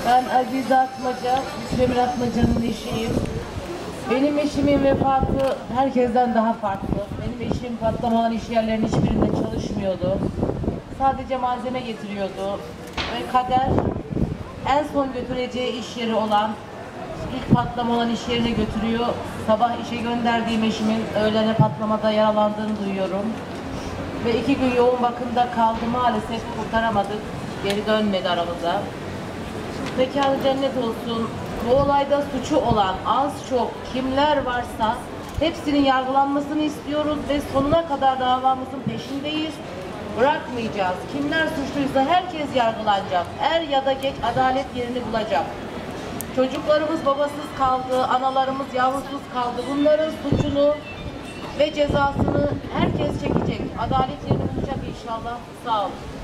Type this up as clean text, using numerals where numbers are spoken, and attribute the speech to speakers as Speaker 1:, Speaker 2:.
Speaker 1: Ben Azize Atmaca, Demir Atmaca'nın eşiyim. Benim eşimin vefatı herkesten daha farklı. Benim eşim patlamadan iş yerlerinin hiçbirinde çalışmıyordu. Sadece malzeme getiriyordu. Ve kader en son götüreceği iş yeri olan, ilk patlama olan iş yerine götürüyor. Sabah işe gönderdiğim eşimin öğlene patlamada yaralandığını duyuyorum. Ve 2 gün yoğun bakımda kaldı, maalesef kurtaramadık. Geri dönmedi aramıza. Mekanı cennet olsun. Bu olayda suçu olan az çok kimler varsa hepsinin yargılanmasını istiyoruz ve sonuna kadar davamızın peşindeyiz. Bırakmayacağız. Kimler suçluysa herkes yargılanacak. Er ya da geç adalet yerini bulacak. Çocuklarımız babasız kaldı, analarımız yavrusuz kaldı. Bunların suçunu ve cezasını herkes çekecek. Adalet yerini bulacak inşallah. Sağ olun.